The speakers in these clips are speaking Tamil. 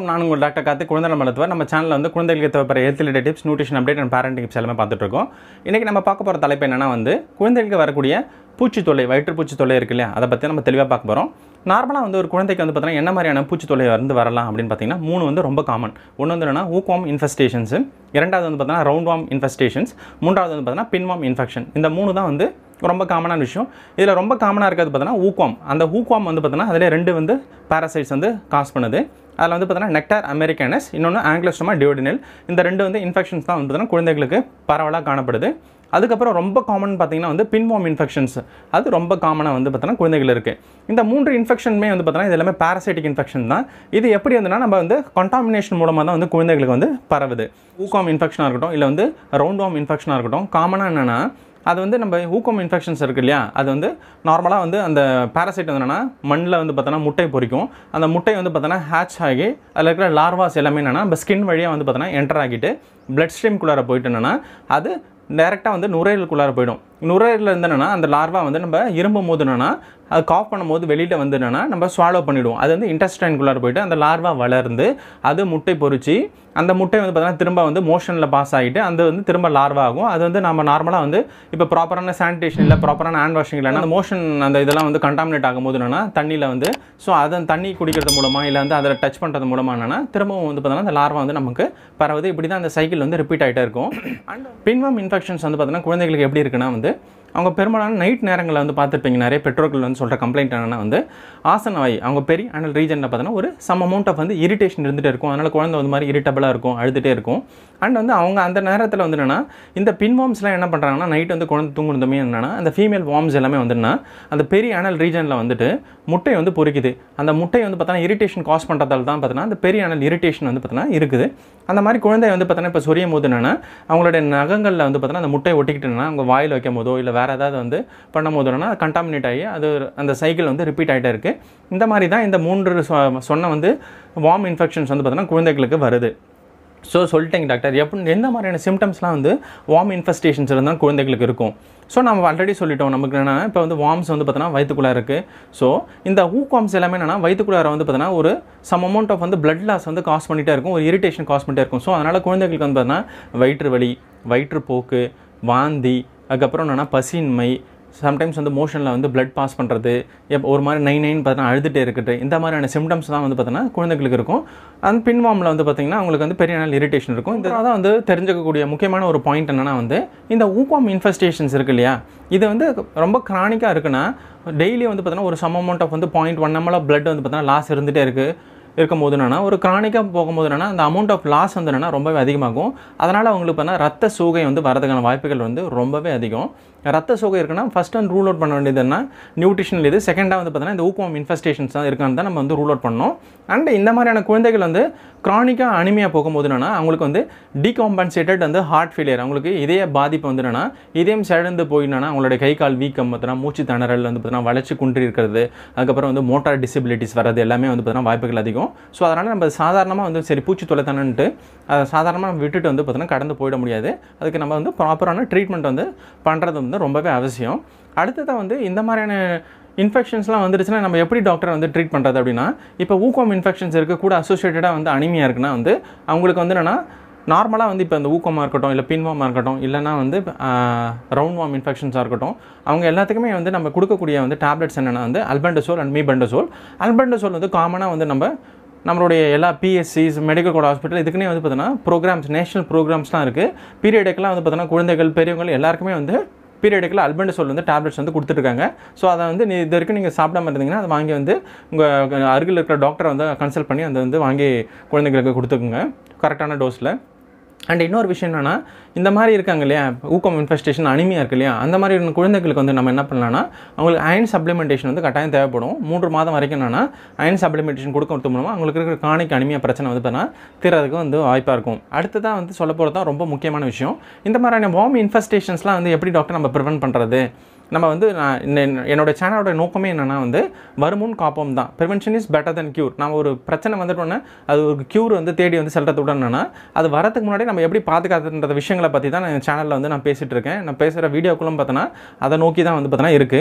வணக்கம், நான் உங்கள் டாக்டர் கார்த்திக், குழந்தை மருத்துவர். நம்ம சேனலில் வந்து குழந்தைகளுக்கு தேவைப்படுற health related tips, nutrition update and parenting tips எல்லாமே பார்த்துட்டு இருக்கோம். இன்றைக்கி நம்ம பார்க்க போகிற தலைப்பு என்னென்னா வந்து குழந்தைகளுக்கு வரக்கூடிய பூச்சித்தொல்லை, வயிற்றுப்பூச்சி தொல்லை இருக்கு இல்லையா, அதை பற்றி நம்ம தெளிவாக பார்க்க போகிறோம். நார்மலாக வந்து ஒரு குழந்தைக்கு வந்து பார்த்தீங்கன்னா என்ன மாதிரியான பூச்சித்தொல்லை வந்து வரலாம் அப்படின்னு பார்த்தீங்கன்னா 3 வந்து ரொம்ப காமன். ஒன்று வந்து என்னன்னா ஹூக்வார்ம் இன்ஃபெஸ்டேஷன்ஸ், இரண்டாவது வந்து பார்த்தீங்கன்னா ரவுண்ட்வார்ம் இன்ஃபெஸ்டேஷன்ஸ், மூன்றாவது வந்து பார்த்தீங்கன்னா பின்வார்ம் இன்ஃபெக்ஷன். இந்த 3 தான் வந்து ரொம்ப காமனான விஷயம். இதில் ரொம்ப காமனாக இருக்கிறது பார்த்தீங்கன்னா ஹூக்வார்ம். அந்த ஹூக்வார்ம் வந்து பார்த்தீங்கன்னா அதில் 2 வந்து பாராசைட்ஸ் வந்து காஸ் பண்ணுது. அதில் வந்து பார்த்தீங்கன்னா நெக்டார் அமெரிக்கானஸ், இன்னொன்று ஆங்கிலோஸ்டோமா டியோடினல். இந்த 2 வந்து இன்ஃபெக்ஷன்ஸ் தான் வந்து பார்த்தீங்கன்னா குழந்தைகளுக்கு பரவலாக காணப்படுது. அதுக்கப்புறம் ரொம்ப காமன் பார்த்தீங்கன்னா வந்து பின்வார்ம் இன்ஃபெக்ஷன்ஸ், அது ரொம்ப காமனாக வந்து பார்த்தீங்கன்னா குழந்தைகள் இருக்குது. இந்த 3 இன்ஃபெக்ஷனுமே வந்து பார்த்தீங்கன்னா இது எல்லாமே பாராசைட்டிக் இன்ஃபெக்ஷன் தான். இது எப்படி வந்துன்னா நம்ம வந்து கண்டாமினேஷன் மூலமாக தான் வந்து குழந்தைகளுக்கு வந்து பரவுது. ஹூக்வார்ம் இன்ஃபெக்ஷனாக இருக்கட்டும், இல்லை வந்து ரவுண்ட்வார்ம் இன்ஃபெக்ஷனாக இருக்கட்டும், காமனாக என்னென்னா அது வந்து நம்ம ஹூக்வார்ம் இன்ஃபெக்ஷன்ஸ் இருக்குது இல்லையா, அது வந்து நார்மலாக வந்து அந்த பாராசைட் வந்து என்னென்னா மண்ணில் வந்து பார்த்தோன்னா முட்டை பொறிக்கும். அந்த முட்டை வந்து பார்த்தோன்னா ஹேட்ச் ஆகி அதில் இருக்கிற லார்வாஸ் எல்லாமே என்னென்னா நம்ம ஸ்கின் வழியாக வந்து பார்த்தோன்னா என்டர் ஆகிட்டு பிளட் ஸ்ட்ரீம்குள்ளார போயிட்டு என்னென்னா அது டேரெக்டாக வந்து நுரையீரலுக்குள்ளார போயிடும். நுரையீரலில் இருந்து என்னென்னா அந்த லார்வா வந்து நம்ம இரும்பும் போது என்னென்னா அது காஃப் பண்ணும்போது வெளியில் வந்து என்னென்னா நம்ம ஸ்வாலோ பண்ணிவிடுவோம். அது வந்து இன்டெஸ்டைனுக்குள்ளார போயிட்டு அந்த லார்வா வளர்ந்து அது முட்டை பொறிச்சு அந்த முட்டை வந்து பார்த்தீங்கன்னா திரும்ப வந்து மோஷனில் பாஸ் ஆகிட்டு அந்த வந்து திரும்ப லார்வா ஆகும். அது வந்து நம்ம நார்மலாக வந்து இப்போ ப்ராப்பரான சானிடேஷன் இல்லை, ப்ராப்பரான ஹேண்ட் வாஷிங் இல்லைன்னா அந்த மோஷன் அந்த இதெல்லாம் வந்து கண்டாமினேட் ஆகும்போது என்னென்னா தண்ணியில் வந்து ஸோ அதை தண்ணி குடிக்கிறது மூலமாக இல்லை வந்து அதில் டச் பண்ணுறது மூலமாக என்னென்னா திரும்பவும் வந்து பார்த்தீங்கன்னா அந்த லார்வா வந்து நமக்கு பரவுது. இப்படி தான் அந்த சைக்கிள் வந்து ரிப்பீட் ஆகிட்டே இருக்கும். அண்ட் பின்வார்ம் இன்ஃபெக்ஷன்ஸ் வந்து பார்த்தீங்கன்னா குழந்தைகளுக்கு எப்படி இருக்குன்னா வந்து அவங்க பெரும்பாலான நைட் நேரங்களில் வந்து பார்த்துருப்பீங்க. நிறைய பெற்றோர்கள் வந்து சொல்கிற கம்ப்ளைண்ட் என்னென்னா வந்து ஆசனவாய் அவங்க பெரிய அனல் ரீஜனில் பார்த்தீங்கன்னா ஒரு சம் அமௌண்ட் ஆஃப் வந்து இரிட்டேஷன் இருந்துகிட்டே இருக்கும். அதனால் குழந்தை வந்து மாதிரி இரிட்டபிளாக இருக்கும், அழுதுகிட்டே இருக்கும். அண்ட் வந்து அவங்க அந்த நேரத்தில் வந்து என்னென்னா இந்த பின்வார்ம்ஸ்லாம் என்ன பண்ணுறாங்கன்னா நைட் வந்து குழந்தை தூங்குறதுமே என்னென்னா அந்த ஃபீமேல் வார்ம்ஸ் எல்லாமே வந்துன்னா அந்த பெரிய அனல் ரீஜனில் வந்துட்டு முட்டை வந்து பொறிக்குது. அந்த முட்டை வந்து பார்த்தீங்கன்னா இரிட்டேஷன் காஸ் பண்ணுறதால தான் பார்த்தீங்கன்னா அந்த பெரிய அனல் இரிட்டேஷன் வந்து பார்த்தீங்கன்னா இருக்குது. அந்த மாதிரி குழந்தை வந்து பார்த்தீங்கன்னா இப்போ சொரியும் போது என்னென்னா அவங்களுடைய நகங்களில் வந்து பார்த்தீங்கன்னா அந்த முட்டையை ஒட்டிக்கிட்டுனா அவங்க வாயில் வைக்கும் போதோ இல்லை வேறு ஏதாவது வந்து பண்ணும் போதுனா கண்டாமினேட் ஆகி அது அந்த சைக்கிள் வந்து ரிப்பீட் ஆகிட்டே இருக்குது. இந்த மாதிரி தான் இந்த 3 சொன்ன வந்து வார்ம் இன்ஃபெக்ஷன்ஸ் வந்து பார்த்தீங்கன்னா குழந்தைகளுக்கு வருது. ஸோ சொல்லிட்டேங்க டாக்டர், எந்த மாதிரியான சிம்டம்ஸ்லாம் வந்து வார்ம் இன்ஃபெஸ்டேஷன்ஸ் இருந்தால் குழந்தைகளுக்கு இருக்கும். ஸோ நம்ம ஆல்ரெடி சொல்லிட்டோம். நமக்கு என்னென்னா இப்போ வந்து வார்ம்ஸ் வந்து பார்த்தீங்கன்னா வயிற்றுக்குள்ளார இருக்குது. ஸோ இந்த ஹூக்வார்ம்ஸ் எல்லாமே என்னென்னா வயிற்றுக்குள்ளார வந்து பார்த்தீங்கன்னா ஒரு சம் அமௌண்ட் ஆஃப் வந்து பிளட் லாஸ் வந்து காஸ் பண்ணிகிட்டே இருக்கும், ஒரு இரிட்டேஷன் காஸ் பண்ணிட்டே இருக்கும். ஸோ அதனால் குழந்தைகளுக்கு வந்து பார்த்தீங்கன்னா வயிற்று வலி, வயிற்றுப்போக்கு, வாந்தி, அதுக்கப்புறம் என்னென்னா பசியின்மை, சம்டைம்ஸ் வந்து மோஷனில் வந்து பிளட் பாஸ் பண்ணுறது, ஒரு மாதிரி நைன் பார்த்தீங்கன்னா அழுதுகிட்டே இருக்குது. இந்த மாதிரியான சிம்டம்ஸ் தான் வந்து பார்த்தீங்கன்னா குழந்தைகளுக்கு இருக்கும். அந்த பின்வார்மில் வந்து பார்த்திங்கன்னா அவங்களுக்கு வந்து பெரிய நாள் இரிட்டேஷன் இருக்கும். இந்த தான் வந்து தெரிஞ்சுக்கக்கூடிய முக்கியமான ஒரு பாயிண்ட் என்னென்னா வந்து இந்த ஹூக்வார்ம் இன்ஃபெஸ்டேஷன்ஸ் இருக்குது இல்லையா, இது வந்து ரொம்ப கிரானிக்காக இருக்குன்னா டெய்லி வந்து பார்த்தீங்கன்னா ஒரு சம் அமௌண்ட் ஆஃப் வந்து 0.1 ml ஆஃப் பிளட் வந்து பார்த்தீங்கன்னா லாஸ் இருந்துகிட்டே இருக்கும்போது என்னென்னா ஒரு கிரானிக்காக போகும்போது என்னென்னா அந்த அமௌண்ட் ஆஃப் லாஸ் வந்து என்னென்னா ரொம்பவே அதிகமாகும். அதனால் அவங்களுக்கு பார்த்தா ரத்த சோகை வந்து வரதுக்கான வாய்ப்புகள் வந்து ரொம்பவே அதிகம். ரத்த சோகை இருக்குன்னா ஃபஸ்ட் வந்து ரூல் அவுட் பண்ண வேண்டியதுன்னா நியூட்ரிஷனல் இது, செகண்டாக வந்து பார்த்தீங்கன்னா இந்த ஹூக்வார்ம் இன்ஃபெஸ்டேஷன்ஸ் தான் இருக்கான்னு தான் நம்ம வந்து ரூல் அவுட் பண்ணோம். அண்ட் இந்த மாதிரியான குழந்தைகள் வந்து கிரானிக்காக அனிமியா போகும்போது என்னென்னா அவங்களுக்கு வந்து டீகாம்பன்சேட்டட் வந்து ஹார்ட் ஃபெயிலியர், அவங்களுக்கு இதய பாதிப்பு வந்து என்னென்னா இதயம் சிழந்து போயின்னா அவங்களுடைய கை கால் வீக்கம் பார்த்தீங்கன்னா மூச்சு திணறல் வந்து பார்த்தீங்கன்னா வளர்ச்சி குன்றி இருக்கிறது, அதுக்கப்புறம் வந்து மோட்டார் டிசபிலிட்டிஸ் வர்றது எல்லாமே வந்து பார்த்தீங்கன்னா வாய்ப்புகள் அதிகம். ஸோ அதனால் நம்ம சாதாரணமாக வந்து சரி பூச்சி தொலை தானன்ட்டு அதை சாதாரணமாக விட்டுட்டு வந்து பார்த்தீங்கன்னா கடந்து போயிட முடியாது. அதுக்கு நம்ம வந்து ப்ராப்பரான ட்ரீட்மெண்ட் வந்து பண்ணுறது வந்து ரொம்பவே அவசியம். அடுத்ததாக வந்து இந்த மாதிரியான இன்ஃபெக்ஷன்ஸ்லாம் வந்துருச்சுன்னா நம்ம எப்படி டாக்டர் வந்து ட்ரீட் பண்ணுறது அப்படின்னா, இப்போ ஹூக்வார்ம் இன்ஃபெக்ஷன்ஸ் இருக்குது கூட அசோசியேட்டடாக வந்து அனிமியா இருக்குன்னா வந்து அவங்களுக்கு வந்து என்னென்னா நார்மலாக வந்து இப்போ இந்த ஹூக்வார்மாக இருக்கட்டும் இல்லை பின்வார்மாக இருக்கட்டும் இல்லைனா வந்து ரவுண்ட் வார்ம் இன்ஃபெக்ஷன்ஸாக இருக்கட்டும், அவங்க எல்லாத்துக்குமே வந்து நம்ம கொடுக்கக்கூடிய வந்து டேப்லெட்ஸ் என்னென்னா வந்து அல்பெண்டசோல் அண்ட் மீபெண்டசோல். அல்பெண்டசோல் வந்து காமனாக வந்து நம்மளுடைய எல்லா பிஎஸ்சிஸ் மெடிக்கல் கோட் ஹாஸ்பிட்டல் இதுக்குன்னே வந்து பார்த்தீங்கன்னா ப்ரோக்ராம்ஸ், நேஷனல் ப்ரோக்ராம்ஸ்லாம் இருக்குது. பீரியடுக்கெல்லாம் வந்து பார்த்தீங்கன்னா குழந்தைகள் பெரியவங்க எல்லாருக்குமே வந்து பீரியடுக்கில் அல்பெண்டசோல் வந்து டேப்லெட்ஸ் வந்து கொடுத்துட்ருக்காங்க. ஸோ அதை வந்து இது வரைக்கும் நீங்கள் சாப்பிடாம இருந்தீங்கன்னா அதை வாங்கி வந்து உங்கள் அருகில் இருக்கிற டாக்டரை வந்து கன்சல்ட் பண்ணி அதை வந்து வாங்கி குழந்தைங்களுக்கு கொடுத்துக்குங்க கரெக்டான டோஸில். அண்ட் இன்னொரு விஷயம் என்னென்னா இந்த மாதிரி இருக்காங்க இல்லையா ஹூக்வார்ம் இன்ஃபெஸ்டேஷன் அனிமியா இருக்குது இல்லையா, அந்த மாதிரி குழந்தைகளுக்கு வந்து நம்ம என்ன பண்ணலாம்னா அவங்களுக்கு அயன் சப்ளிமெண்டேஷன் வந்து கட்டாயம் தேவைப்படும். 3 மாதம் வரைக்கும் என்னென்னா அயன் சப்ளிமெண்டேஷன் கொடுக்கறது மூலமாக அவங்களுக்கு இருக்கிற கிரானிக் அனிமியா பிரச்சனை வந்து பார்த்தீங்கன்னா தீர்றதுக்கு வந்து வாய்ப்பாக இருக்கும். அடுத்ததான் வந்து சொல்ல போகிறது தான் ரொம்ப முக்கியமான விஷயம். இந்த மாதிரியான வார்ம் இன்ஃபெஸ்டேஷன்ஸ்லாம் வந்து எப்படி டாக்டர் நம்ம ப்ரிவென்ட் பண்ணுறது? நம்ம வந்து என்னோட சேனலோட நோக்கமே என்னென்னா வந்து வருமுன் காப்போம் தான். Prevention is better then cure. நம்ம ஒரு பிரச்சனை வந்துட்டோன்னே அது ஒரு க்யூர் வந்து தேடி வந்து செல்றதுடன் என்னென்னா அது வரதுக்கு முன்னாடி நம்ம எப்படி பாதுகாத்துன்ற விஷயங்களை பற்றி தான் நான் சேனலில் வந்து நான் பேசிகிட்டு இருக்கேன். நான் பேசுகிற வீடியோக்குள்ளும் பார்த்தோன்னா அதை நோக்கி தான் வந்து பார்த்தோன்னா இருக்குது.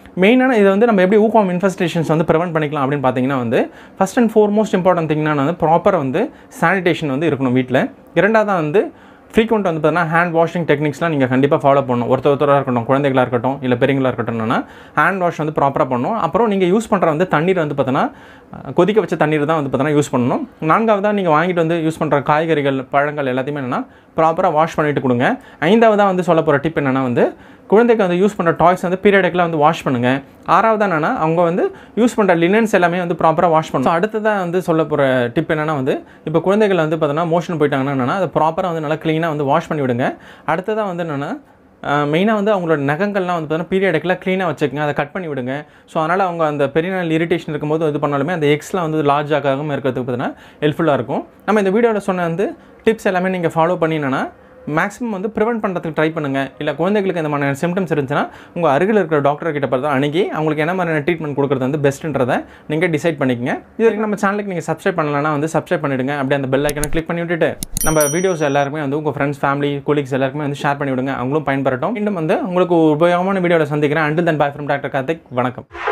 மெயினான இதை வந்து நம்ம எப்படி ஹூக்வார்ம் இன்ஃபெஸ்டேஷன்ஸ் வந்து ப்ரிவென்ட் பண்ணிக்கலாம் அப்படின்னு பார்த்தீங்கன்னா வந்து ஃபஸ்ட் அண்ட் ஃபோர்மோஸ்ட் இம்பார்ட்டன்ட் திங்னா வந்து ப்ராப்பராக வந்து சானிடேஷன் வந்து இருக்கணும் வீட்டில். இரண்டாவதாக வந்து ஃப்ரீக்வெண்ட் வந்து பார்த்தீங்கன்னா ஹேண்ட் வாஷிங் டெக்னிக்ஸ்லாம் நீங்கள் கண்டிப்பாக ஃபாலோ பண்ணணும். ஒருத்தராக இருக்கட்டும், குழந்தைகளாக இருக்கட்டும், இல்லை பெரியங்களாக இருக்கட்டும்னா ஹேண்ட் வாஷ் வந்து ப்ராப்பராக பண்ணணும். அப்புறம் நீங்கள் யூஸ் பண்ணுற வந்து தண்ணீர் வந்து பார்த்தீங்கன்னா கொதிக்க வச்ச தண்ணீர் தான் வந்து பார்த்தீங்கன்னா யூஸ் பண்ணணும். நான்காவதாக நீங்கள் வாங்கிட்டு வந்து யூஸ் பண்ணுற காய்கறிகள், பழங்கள் எல்லாத்தையுமே என்னென்னா ப்ராப்பராக வாஷ் பண்ணிவிட்டு கொடுங்க. ஐந்தாவதாக வந்து சொல்ல போகிற டிப் என்னென்னா வந்து குழந்தைக்கு வந்து யூஸ் பண்ணுற டாய்ஸ் வந்து பீரியடிக்கெலாம் வந்து வாஷ் பண்ணுங்கள். ஆறாவது என்னென்னா அவங்க வந்து யூஸ் பண்ணுற லினன்ஸ் எல்லாமே வந்து ப்ராப்பராக வாஷ் பண்ணணும். அடுத்ததாக வந்து சொல்ல போகிற டிப் என்னென்னா வந்து இப்போ குழந்தைகள் வந்து பார்த்தீங்கன்னா மோஷன் போயிட்டாங்கன்னா என்னென்னா அதை ப்ராப்பராக வந்து நல்லா க்ளீனாக வந்து வாஷ் பண்ணி விடுங்க. அடுத்ததாக வந்து என்னென்னா மெயினாக வந்து அவங்களோட நகங்கள்லாம் வந்து பார்த்தீங்கன்னா பீரியடிக்கெலாம் க்ளீனாக வச்சுக்கோங்க, அதை கட் பண்ணி விடுங்க. ஸோ அதனால் அவங்க அந்த பெரிய நாள் இரிட்டேஷன் இருக்கும்போது இது பண்ணாலுமே அந்த எக்ஸ்லாம் வந்து லார்ஜ் ஆகாமல் இருக்கிறதுக்கு பார்த்தீங்கன்னா ஹெல்ப்ஃபுல்லாக இருக்கும். நம்ம இந்த வீடியோவில் சொன்ன வந்து டிப்ஸ் எல்லாமே நீங்கள் ஃபாலோ பண்ணினா மேக்ஸிமம் வந்து ப்ரிவென்ட் பண்ணுறதுக்கு ட்ரை பண்ணுங்கள். இல்லை குழந்தைகளுக்கு இந்த மாதிரியான சிம்டம்ஸ் இருந்துச்சுன்னா உங்கள் அருகில் இருக்கிற டாக்டர் கிட்ட பார்த்து அணுகி அவங்களுக்கு என்ன மாதிரியான ட்ரீட்மெண்ட் கொடுக்குறது வந்து பெஸ்ட்டுன்றதை நீங்கள் டிசைட் பண்ணிக்கங்க. இதுக்கு நம்ம சேனலுக்கு நீங்கள் சப்ஸ்கிரைப் பண்ணலன்னா வந்து சப்ஸ்கிரைப் பண்ணிவிடுங்க. அப்படியே அந்த பெல் ஐக்கனை கிளிக் பண்ணி விட்டுட்டு நம்ம வீடியோஸ் எல்லாருமே வந்து உங்கள் ஃப்ரெண்ட்ஸ், ஃபேமிலி, கொலீக்ஸ் எல்லாருக்குமே வந்து ஷேர் பண்ணி விடுங்க. அவங்களும் பயன்பெறட்டும். இன்னும் வந்து உங்களுக்கு உபயோகமான வீடியோவில் சந்திக்கிறேன். Until then bye from doctor Karthik. வணக்கம்.